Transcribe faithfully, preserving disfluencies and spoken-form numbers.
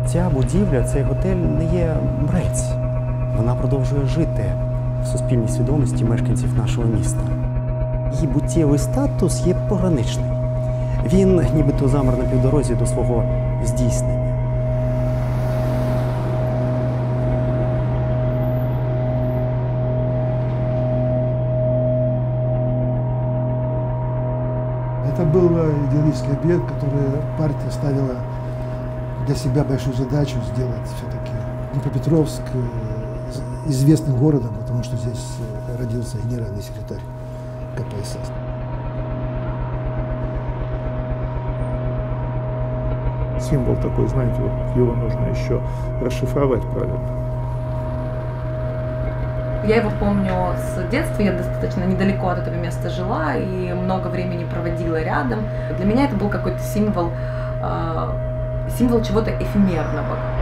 Ця будівля, цей готель не є мрець. Вона продовжує жити в суспільній свідомості мешканців нашого міста. Її буттєвий статус є пограничний. Він нібито замер на півдорозі до свого здійснення. Это был идеологический объект, который партия ставила для себя большую задачу сделать все-таки Днепропетровск известным городом, потому что здесь родился генеральный секретарь ка пэ эс эс. Символ такой, знаете, вот его нужно еще расшифровать правильно. Я его помню с детства, я достаточно недалеко от этого места жила и много времени проводила рядом. Для меня это был какой-то символ, э, символ чего-то эфемерного.